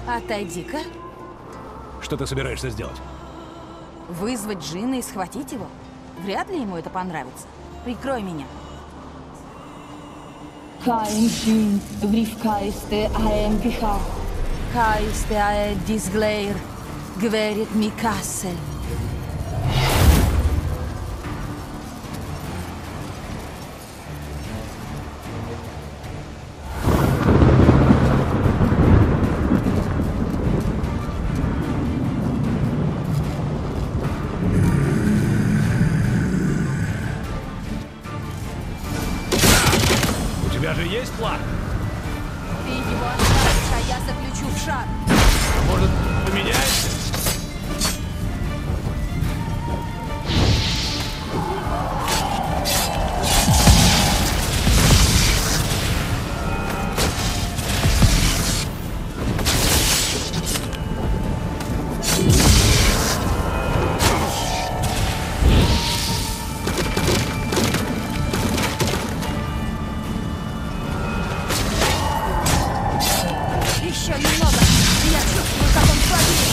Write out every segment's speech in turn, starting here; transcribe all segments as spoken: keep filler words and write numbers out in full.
Отойди-ка. Что ты собираешься сделать? Вызвать Джина и схватить его? Вряд ли ему это понравится. Прикрой меня. Kain vrivkaiste aem picha. Kaiste ae disgleir, gverit mi kassel. У тебя же есть план? Ты его оставишь, а я заключу в шар. Может, поменяемся? Еще немного. Я чувствую, как он слабеет.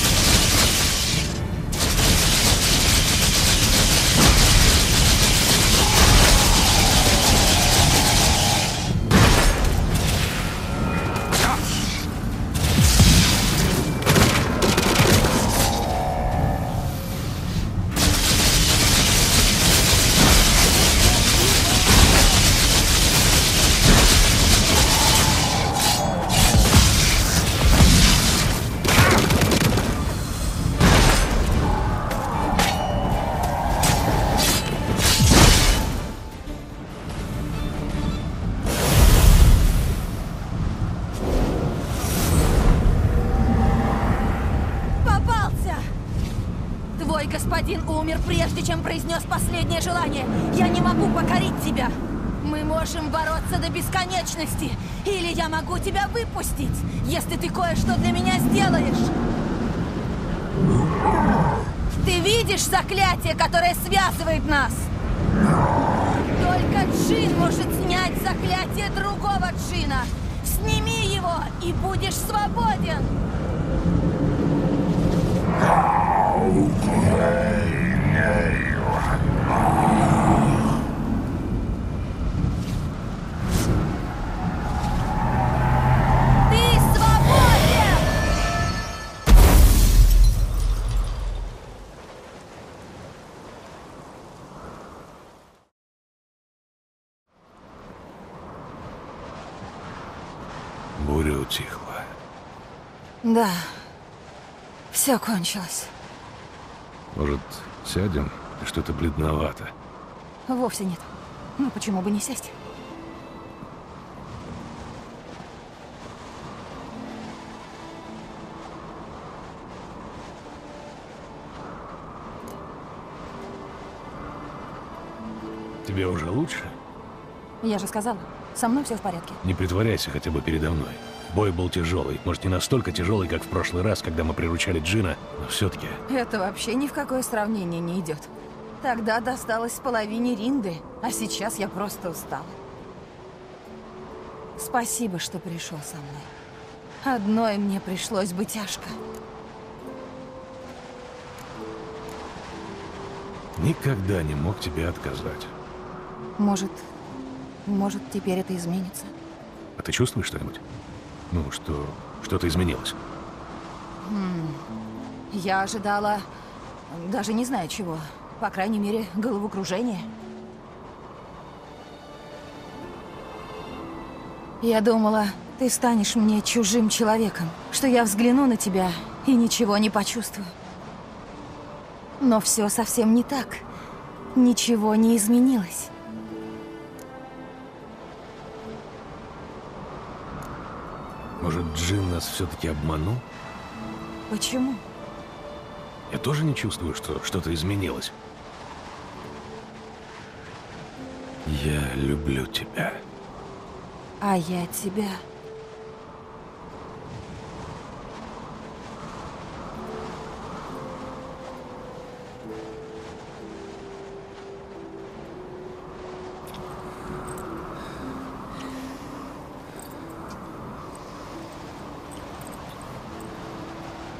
Попался! Твой господин умер, прежде чем произнес последнее желание. Я не могу покорить тебя. Мы можем бороться до бесконечности. Или я могу тебя выпустить, если ты кое-что для меня сделаешь. Ты видишь заклятие, которое связывает нас? Только Джин может снять заклятие другого Джина. Сними его, и будешь свободен. Ты свободен! Буря утихла. Да, все кончилось. Может, сядем? Что-то бледновато. Вовсе нет. Ну почему бы не сесть? Тебе уже лучше? Я же сказала, со мной все в порядке. Не притворяйся хотя бы передо мной. Бой был тяжелый. Может, не настолько тяжелый, как в прошлый раз, когда мы приручали Джина, но все-таки... Это вообще ни в какое сравнение не идет. Тогда досталось половине Ринды, а сейчас я просто устала. Спасибо, что пришел со мной. Одной мне пришлось бы тяжко. Никогда не мог тебе отказать. Может, может, теперь это изменится? А ты чувствуешь что-нибудь? Ну, что... что-то изменилось? Я ожидала... даже не знаю чего. По крайней мере, головокружение. Я думала, ты станешь мне чужим человеком, что я взгляну на тебя и ничего не почувствую. Но все совсем не так. Ничего не изменилось. Может, Джин нас все-таки обманул? Почему? Я тоже не чувствую, что что-то изменилось. Я люблю тебя. А я тебя.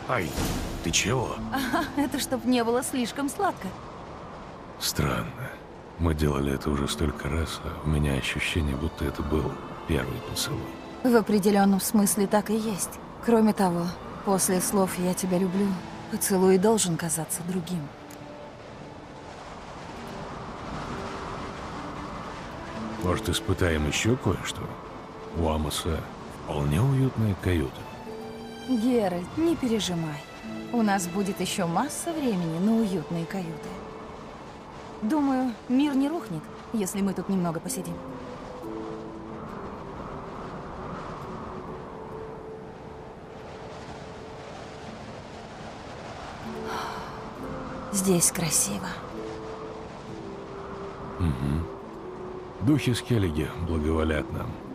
Ай, ты чего? Ага, это чтоб не было слишком сладко. Странно. Мы делали это уже столько раз, а у меня ощущение, будто это был первый поцелуй. В определенном смысле так и есть. Кроме того, после слов «я тебя люблю», поцелуй должен казаться другим. Может, испытаем еще кое-что? У Амоса вполне уютная каюта. Геральт, не пережимай. У нас будет еще масса времени на уютные каюты. Думаю, мир не рухнет, если мы тут немного посидим. Здесь красиво. Угу. Духи Скеллиги благоволят нам.